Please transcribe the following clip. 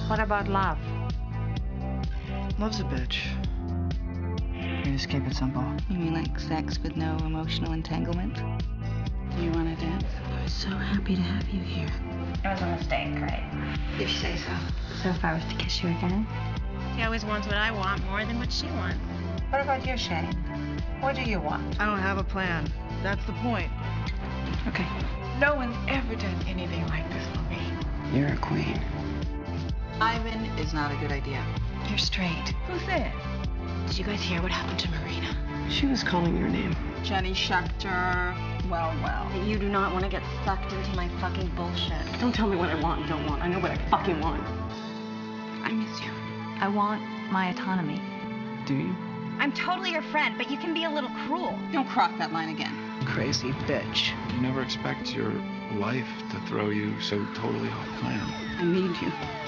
What about love? Love's a bitch. We just keep it simple. You mean like sex with no emotional entanglement? Do you want to dance? I was so happy to have you here. It was a mistake, right? If you say so. So if I was to kiss you again? She always wants what I want more than what she wants. What about you, Shane? What do you want? I don't have a plan. That's the point. Okay. No one's ever done anything like this for me. You're a queen. Ivan is not a good idea. You're straight. Who said? Did you guys hear what happened to Marina? She was calling your name. Jenny Schechter. Well. You do not want to get sucked into my fucking bullshit. Don't tell me what I want and don't want. I know what I fucking want. I miss you. I want my autonomy. Do you? I'm totally your friend, but you can be a little cruel. Don't cross that line again. Crazy bitch. You never expect your life to throw you so totally off plan. I need you.